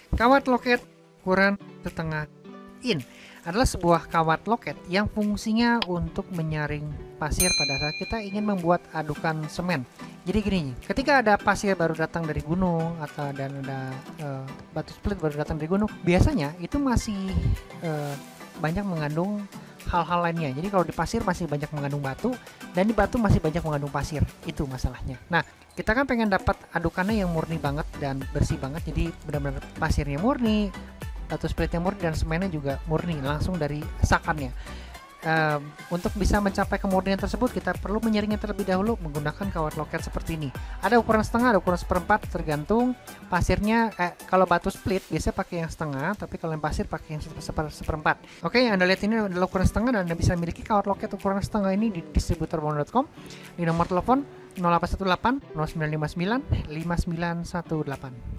Kawat loket ukuran setengah in adalah sebuah kawat loket yang fungsinya untuk menyaring pasir pada saat kita ingin membuat adukan semen. Jadi gini, ketika ada pasir baru datang dari gunung atau dan ada batu split baru datang dari gunung, biasanya itu masih banyak mengandung hal-hal lainnya. Jadi kalau di pasir masih banyak mengandung batu, dan di batu masih banyak mengandung pasir. Itu masalahnya. Nah, kita kan pengen dapat adukannya yang murni banget dan bersih banget. Jadi benar-benar pasirnya murni, batu splitnya murni, dan semennya juga murni langsung dari sakannya. Untuk bisa mencapai kemurnian tersebut, kita perlu menyaringnya terlebih dahulu menggunakan kawat loket seperti ini. Ada ukuran setengah, ada ukuran seperempat, tergantung pasirnya. Kalau batu split biasanya pakai yang setengah, tapi kalau yang pasir pakai yang seperempat. Oke, yang Anda lihat ini adalah ukuran setengah, dan Anda bisa miliki kawat loket ukuran setengah ini di distributorbono.com di nomor telepon 0818 0959 5918.